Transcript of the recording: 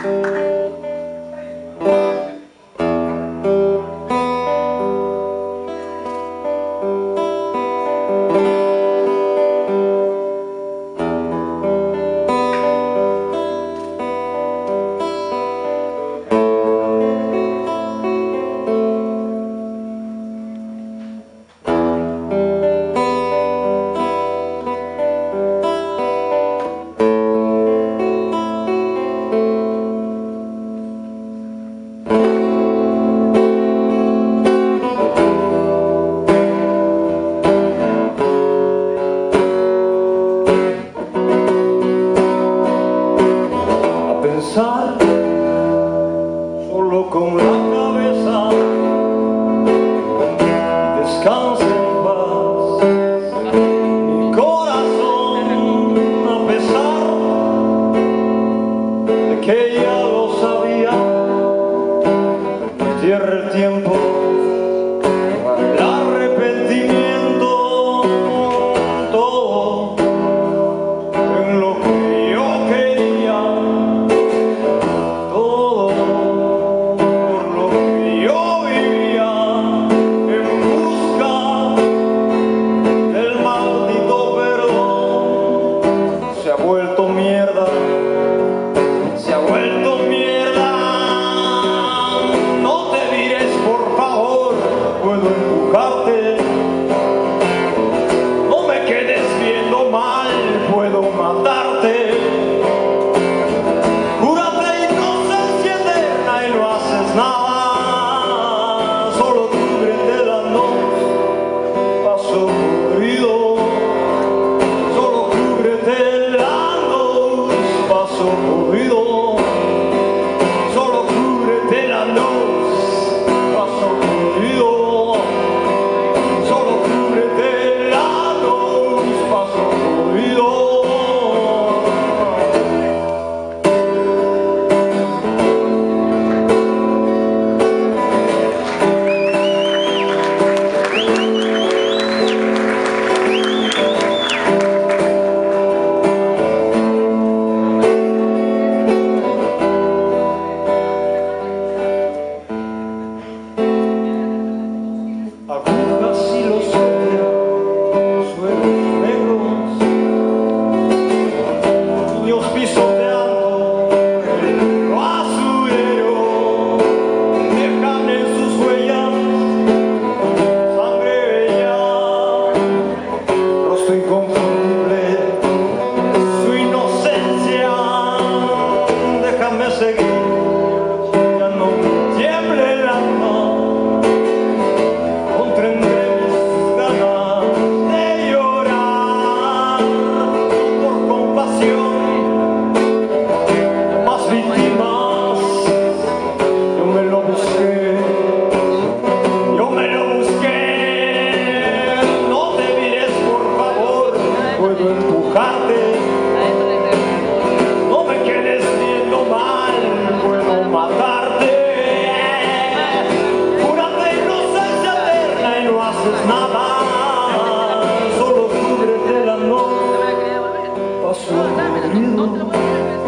Solo con la cabeza descansa en paz mi corazón, a pesar de que ya lo sabía. Cierra el tiempo, el arrepentimiento, todo en lo que yo quería, todo por lo que yo vivía, en busca del maldito perdón. Se ha vuelto mierda, se ha vuelto mierda. No te mires, por favor, puedo empujarte. No me quedes viendo mal, puedo matarte. Júrate inocencia eterna y no haces nada. Solo cúbrete la noche, paso corrido. Solo cúbrete la noche, paso corrido. Solo cúbrete la noche, paso corrido. Solo cúbrete la noche, paso corrido. Agujas y los suelos negros, niños pisoteando el basurero, dejan en sus huellas sangre bella, rostro inconfundible, su inocencia. Déjame seguir, ya no me tiemble el alma. Puedo empujarte, no me quedes viendo mal, puedo matarte. Júrate inocencia eterna y no haces nada. Solo cúbrete la noche, paso corrido.